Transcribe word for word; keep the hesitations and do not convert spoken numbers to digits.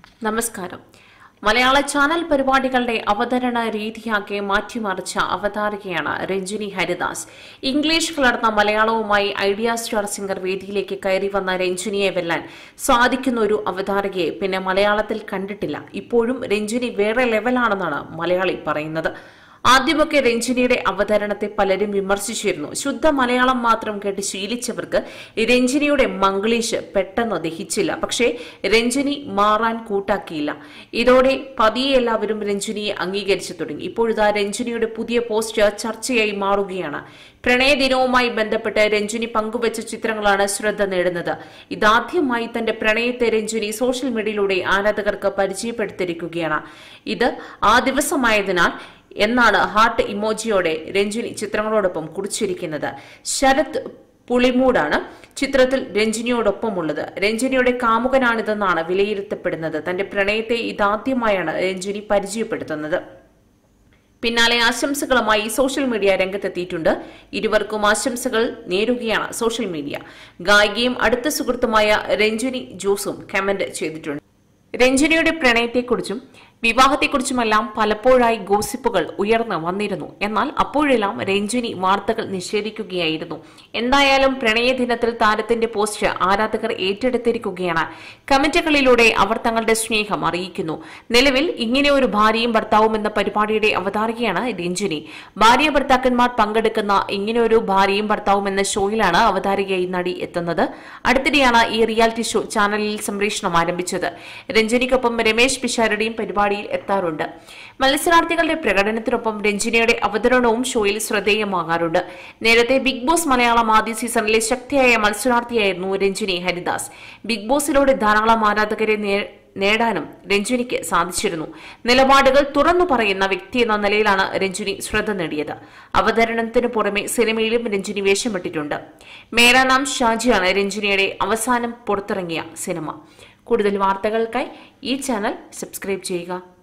നമസ്കാരം. മലയാള ചാനൽ പരിപാടികളുടെ അവതരണ രീതിയാക്കി മാറ്റിമറിച്ച അവതാരകയാണ് രഞ്ജിനി ഹരിദാസ്. ഇംഗ്ലീഷ് കലർന്ന മലയാളവുമായി ഐഡിയ സ്റ്റാർ സിംഗർ വേദിയിലേക്ക് കയറി വന്ന രഞ്ജിനിയെ വെല്ലാൻ സാധിക്കുന്ന ഒരു അവതാരകയെ പിന്നെ മലയാളത്തിൽ കണ്ടിട്ടില്ല. ഇപ്പോഴും രഞ്ജിനി വേറെ ലെവലാണെന്നാണ് മലയാളി പറയുന്നത്. ആദ്യമൊക്കെ രഞ്ജിനിയുടെ അവതരണത്തെ പലരും വിമർശിച്ചിരുന്നു. ശുദ്ധ മലയാളം മാത്രം കേട്ട് ശീലിച്ചവർക്ക് രഞ്ജിനിയുടെ മംഗ്ലീഷ് പെട്ടെന്ന് ദഹിച്ചില്ല. പക്ഷേ രഞ്ജിനി മാറാൻ കൂട്ടാക്കിയില്ല. ഇതോടെ പതിയെ എല്ലാവരും രഞ്ജിനിയെ അംഗീകരിച്ചു തുടങ്ങി. ഇപ്പോഴിതാ രഞ്ജിനിയുടെ പുതിയ പോസ്റ്റ് ചർച്ചയായി മാറുകയാണ്. പ്രണയദിനവുമായി ബന്ധപ്പെട്ട് രഞ്ജിനി പങ്കുവച്ച ചിത്രങ്ങളാണ് ശ്രദ്ധ നേടുന്നത്. ഇതാദ്യമായി തന്റെ പ്രണയത്തെ രഞ്ജിനി സോഷ്യൽ മീഡിയയിലൂടെ ആരാധകർക്ക് പരിചയപ്പെടുത്തിയിരിക്കുകയാണ്. ഇത് ആ ദിവസമായതിനാൽ എന്നാണ് ഹാർട്ട് ഇമോജിയോടെ രഞ്ജിനി ചിത്രങ്ങളോടൊപ്പം കുറിച്ചിരിക്കുന്നത്. ശരത് പുളിമൂടാണ് ചിത്രത്തിൽ രഞ്ജിനിയോടൊപ്പമുള്ളത്. രഞ്ജിനിയുടെ കാമുകനാണിതെന്നാണ് വിലയിരുത്തപ്പെടുന്നത്. തന്റെ പ്രണയത്തെ ഇതാദ്യമായാണ് രഞ്ജിനി പരിചയപ്പെടുത്തുന്നത്. പിന്നാലെ ആശംസകളുമായി സോഷ്യൽ മീഡിയ രംഗത്തെത്തിയിട്ടുണ്ട്. ഇരുവർക്കും ആശംസകൾ നേരുകയാണ് സോഷ്യൽ മീഡിയ. ഗായികയും അടുത്ത സുഹൃത്തുമായ രഞ്ജിനി ജോസും കമന്റ് ചെയ്തിട്ടുണ്ട്. രഞ്ജിനിയുടെ പ്രണയത്തെക്കുറിച്ചും വിവാഹത്തെക്കുറിച്ചുമെല്ലാം പലപ്പോഴായി ഗോസിപ്പുകൾ ഉയർന്നു വന്നിരുന്നു. എന്നാൽ അപ്പോഴെല്ലാം രഞ്ജിനി വാർത്തകൾ നിഷേധിക്കുകയായിരുന്നു. എന്തായാലും പ്രണയ ദിനത്തിൽ താരത്തിന്റെ പോസ്റ്റ് ആരാധകർ ഏറ്റെടുത്തിരിക്കുകയാണ്. കമന്റുകളിലൂടെ അവർ തങ്ങളുടെ സ്നേഹം അറിയിക്കുന്നു. നിലവിൽ ഇങ്ങനെ ഒരു ഭാര്യയും ഭർത്താവും എന്ന പരിപാടിയുടെ അവതാരകയാണ് രഞ്ജിനി. ഭാര്യ ഭർത്താക്കന്മാർ പങ്കെടുക്കുന്ന ഇങ്ങനെ ഒരു ഭാര്യയും ഭർത്താവും എന്ന ഷോയിലാണ് അവതാരകയായി നടി എത്തുന്നത്. അടുത്തിടെയാണ് ഈ റിയാലിറ്റി ഷോ ചാനലിൽ സംപ്രേഷണം ആരംഭിച്ചത്. രഞ്ജിനിക്കൊപ്പം രമേശ് പിഷാരടിയും പരിപാടി എത്താറുണ്ട്. മത്സരാർത്ഥികളുടെ പ്രകടനത്തിനൊപ്പം രഞ്ജിനിയുടെ അവതരണവും ഷോയിൽ ശ്രദ്ധേയമാകാറുണ്ട്. നേരത്തെ ബിഗ് ബോസ് മലയാളം ആദ്യ സീസണിലെ ശക്തിയായ മത്സരാർത്ഥിയായിരുന്നു രഞ്ജിനി ഹരിദാസ്. ബിഗ് ബോസിലൂടെ ധാരാളം ആരാധകരെ നേടാനും രഞ്ജിനിക്ക് സാധിച്ചിരുന്നു. നിലപാടുകൾ തുറന്നു പറയുന്ന വ്യക്തി എന്ന നിലയിലാണ് രഞ്ജിനി ശ്രദ്ധ നേടിയത്. അവതരണത്തിന് പുറമെ സിനിമയിലും രഞ്ജിനി വേഷമിട്ടിട്ടുണ്ട്. മേരാ നാം ഷാജിയാണ് രഞ്ജിനിയുടെ അവസാനം പുറത്തിറങ്ങിയ സിനിമ. കൂടുതൽ വാർത്തകൾക്കായി ഈ ചാനൽ സബ്സ്ക്രൈബ് ചെയ്യുക.